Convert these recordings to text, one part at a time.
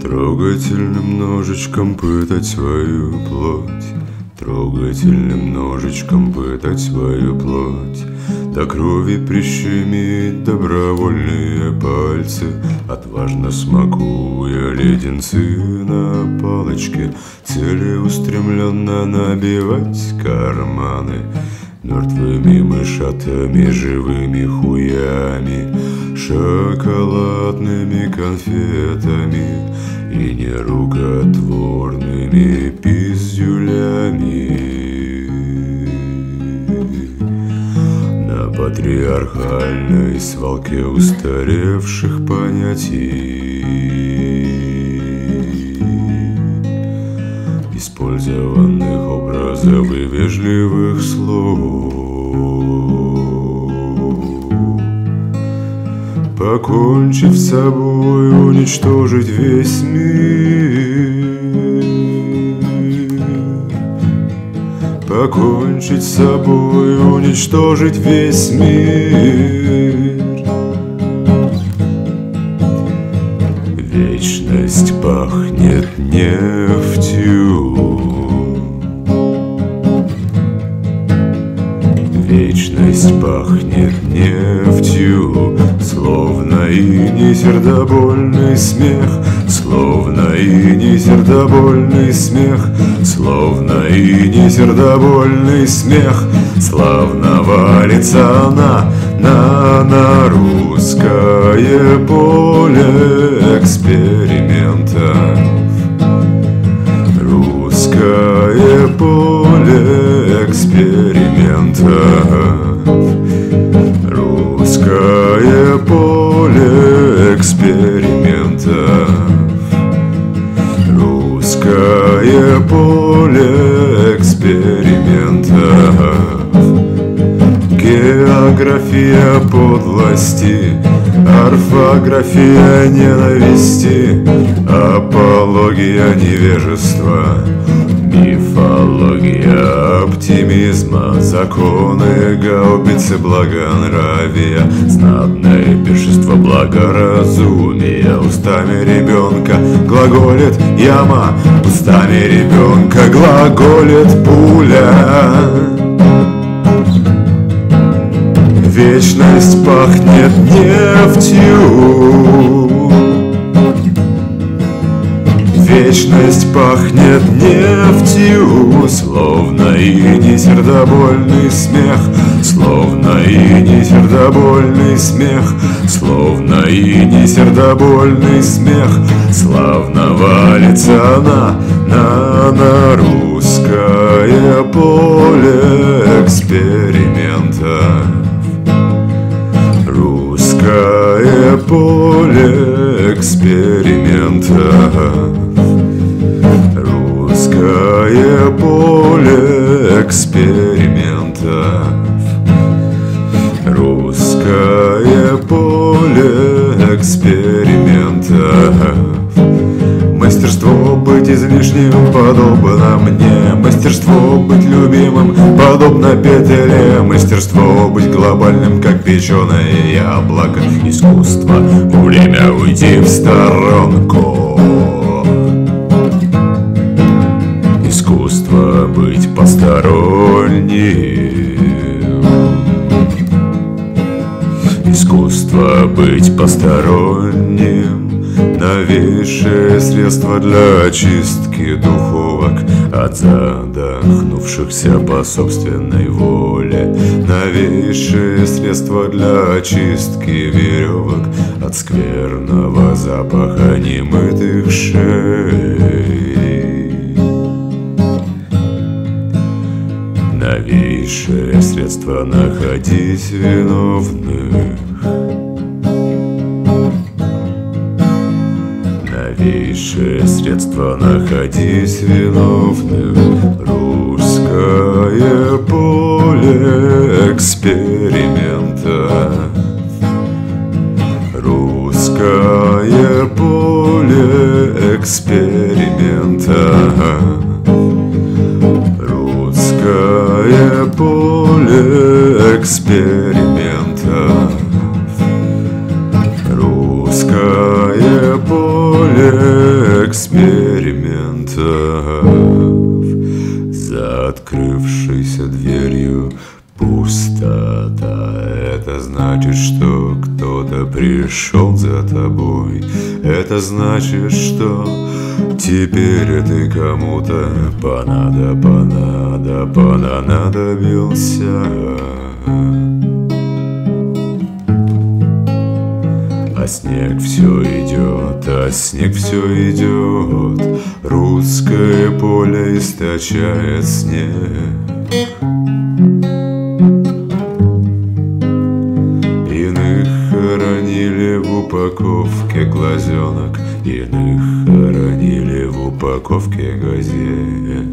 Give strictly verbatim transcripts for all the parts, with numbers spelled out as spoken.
Трогательным ножичком пытать свою плоть, трогательным ножичком пытать свою плоть, до крови прищемить добровольные пальцы, отважно смакуя леденцы на палочке, целеустремленно набивать карманы мертвыми мышатами, живыми хуями, шоколадными конфетами и нерукотворными пиздюлями. На патриархальной свалке устаревших понятий, использованных образов и вежливых слов, покончив с собой, уничтожить весь мир, покончить с собой, уничтожить весь мир. Вечность пахнет нефтью, вечность пахнет нефтью, словно и не сердобольный смех, словно и не сердобольный смех, словно и не сердобольный смех. Славно валится она на, на русское поле экспериментов, русское поле экспериментов, русское поле экспериментов, русское поле экспериментов. География подлости, орфография ненависти, апология невежества, мифология оптимизма, законы гаубицы благонравия, знатное пиршество благоразумия. Устами ребенка глаголит яма, устами ребенка глаголит пуля. Вечность пахнет нефтью, вечность пахнет нефтью, словно и не сердобольный смех, словно и не сердобольный смех, словно и не сердобольный смех. Славно валится она на, на русское поле эксперимента, русское поле эксперимента, русское поле эксперимента, русское поле эксперимента. Мастерство быть излишним подобно мне, мастерство быть любимым подобно петеле, мастерство быть глобальным, как печеное яблоко, искусство время уйти в сторонку, искусство быть посторонним, искусство быть посторонним. Новейшее средство для очистки духовок от задохнувшихся по собственной воле, новейшее средство для очистки веревок от скверного запаха немытых шеи, новейшее средство находить виновных, новейшее средство находить виновных. Русское поле эксперимента, русское поле эксперимента, русское поле эксперимента, русское поле За открывшейся дверью пустота. Это значит, что кто-то пришел за тобой. Это значит, что теперь ты кому-то понадо, понадо, понадобился. А снег все идет, а снег все идет. Русское поле источает снег. Иных хоронили в упаковке глазенок, иных хоронили в упаковке газет.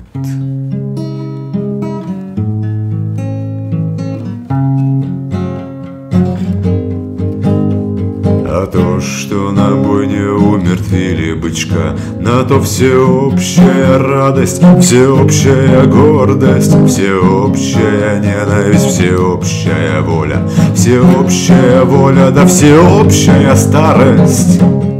А то, что на бойне умертвили бычка, на то всеобщая радость, всеобщая гордость, всеобщая ненависть, всеобщая воля, всеобщая воля, да всеобщая старость.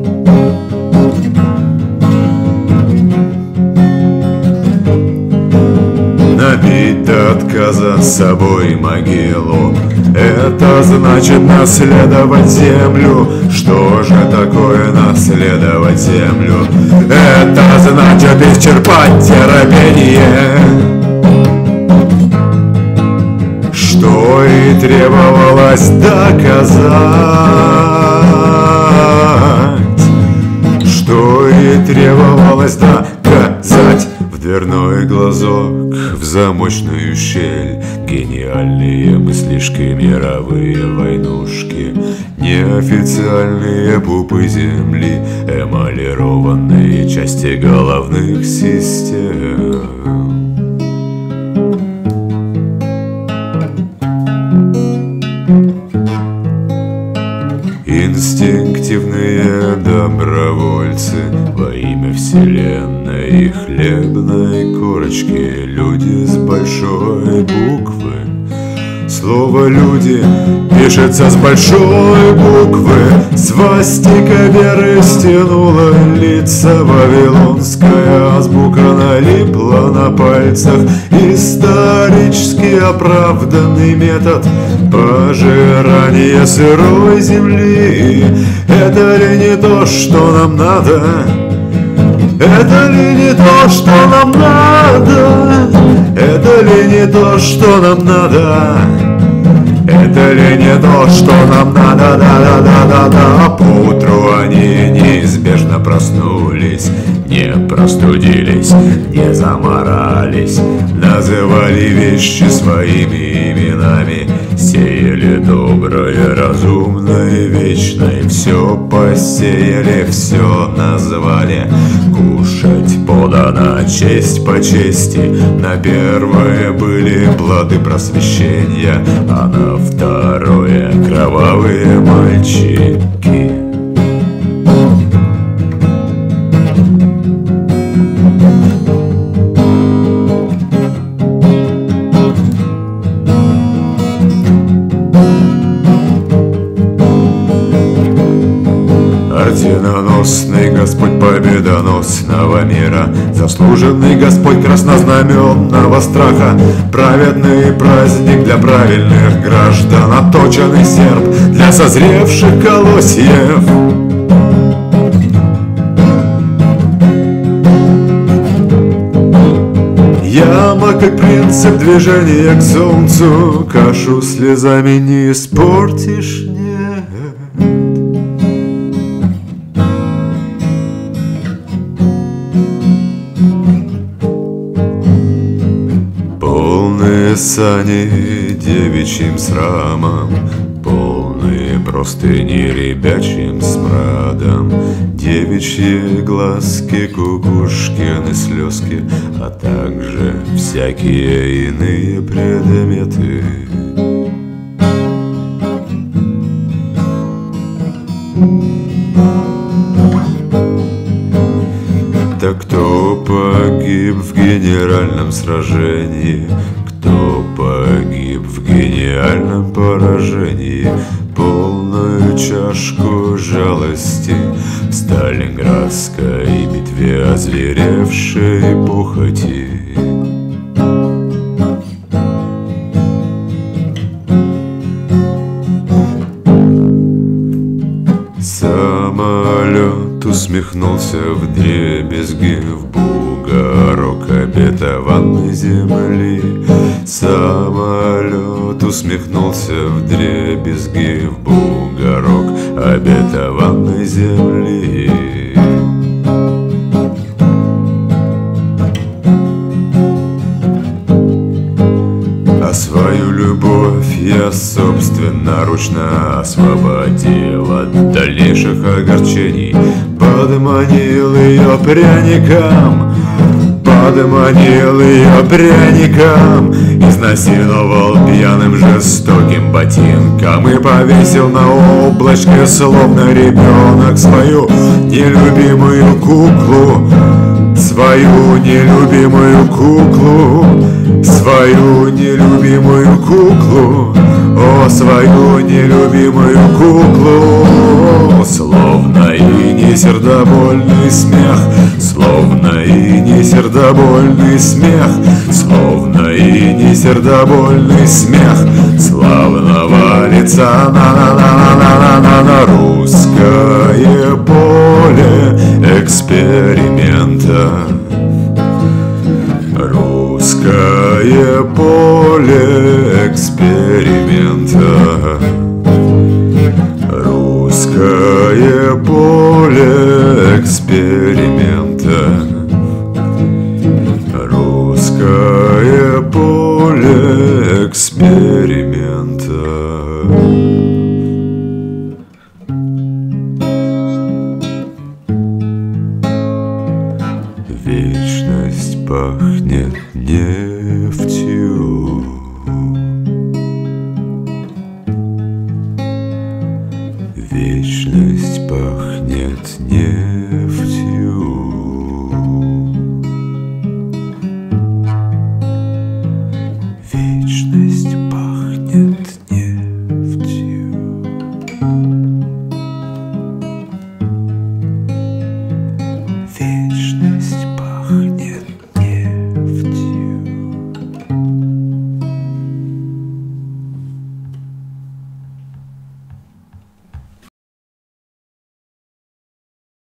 Набить до отказа с собой могилу — это значит наследовать землю. Что же такое наследовать землю? Это значит исчерпать терпение, что и требовалось доказать, что и требовалось доказать. В дверной глазок, в замочную щель, гениальные мыслишки, мировые войнушки, неофициальные пупы земли, эмалированные части головных систем. Инстинктивные добровольцы во имя вселенной и хлебной корочки, люди с большой буквы. Слово «люди» пишется с большой буквы. Свастика веры стянула лица, вавилонская азбука налипла на пальцах. Исторически оправданный метод пожирания сырой земли. Это ли не то, что нам надо? Это ли не то, что нам надо? Это ли не то, что нам надо? Это ли не то, что нам надо? Да-да-да-да-да. Поутру они неизбежно проснулись, не простудились, не заморались, называли вещи своими именами, сеяли доброе, разумное, вечное, все посеяли, все назвали. Кушать подано честь по чести, на первое были плоды просвещения, а на второе кровавые мальчики. Орденоносный Господь победоносного мира, заслуженный Господь краснознаменного страха, праведный праздник для правильных граждан, отточенный серп для созревших колосьев. Яма как принцип движения к солнцу, кашу слезами не испортишь, нет. Полные сани девичьим срамом, полные простыни ребячьим смрадом, девичьи глазки, кукушкины слезки, а также всякие иные предметы. Так кто погиб в генеральном сражении? Кто погиб в гениальном поражении? Полную чашку жалости Сталинградской битве озверевшей похоти. Самолет усмехнулся вдребезги в бугорок обетованной земли. Самолет усмехнулся вдребезги в бугорок обетованной земли. А свою любовь я собственноручно освободил от дальнейших огорчений. Подманил ее пряником, подманил ее пряником, изнасиловал пьяным жестоким ботинком и повесил на облачке, словно ребенок, свою нелюбимую куклу. Свою нелюбимую куклу, свою нелюбимую куклу, о, свою нелюбимую куклу. Словно и не сердобольный смех, словно и не сердобольный смех, словно и не сердобольный смех славного лица на-на-на-на-на-на на русское поле эксперимента. Русское поле эксперимента. Русское поле эксперимента. Русское поле эксперимента. Вечность пахнет нефтью. Вечность пахнет нефтью.